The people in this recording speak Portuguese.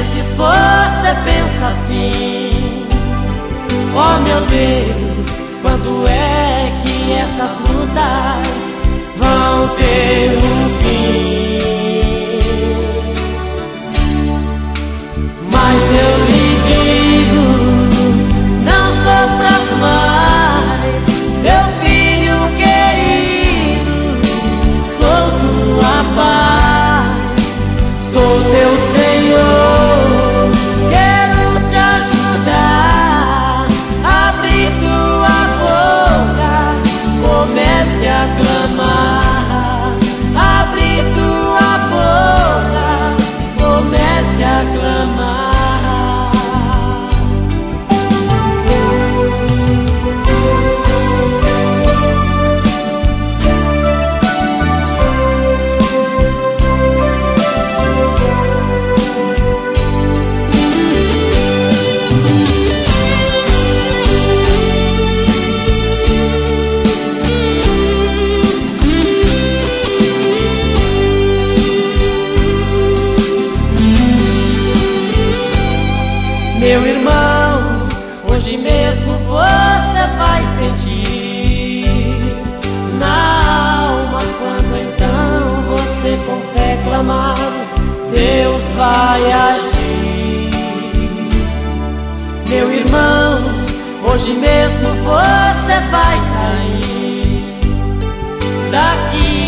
vezes você pensa assim: oh meu Deus, quando é que essas lutas vão ter um fim? Mas eu lhe digo, não sofras mais, meu filho querido. Sou tua paz, sou teu Senhor, quero te ajudar. Abre tua boca, comece a clamar. Abre tua boca, comece a clamar. Meu irmão, hoje mesmo você vai sentir na alma, quando então você com fé clamar, Deus vai agir. Meu irmão, hoje mesmo você vai sair daqui